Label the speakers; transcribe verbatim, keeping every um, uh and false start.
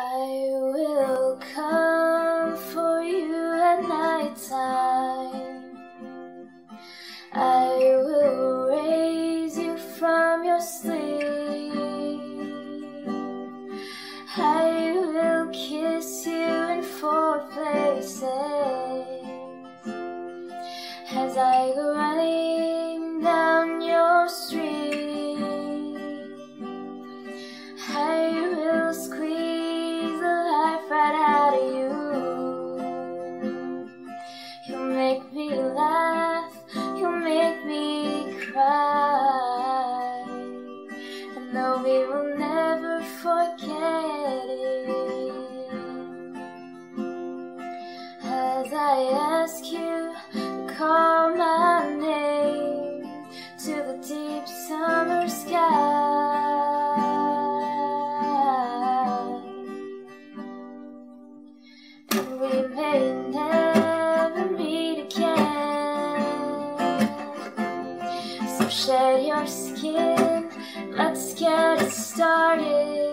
Speaker 1: I will come for you at night time. I will raise you from your sleep. I will kiss you in four places as I go running down your street. I will squeeze the life right out of you. You'll make me laugh, you'll make me cry, and though we will never forget it, as I ask you to call my name to the deep summer sky. We may never meet again, so shed your skin, let's get it started.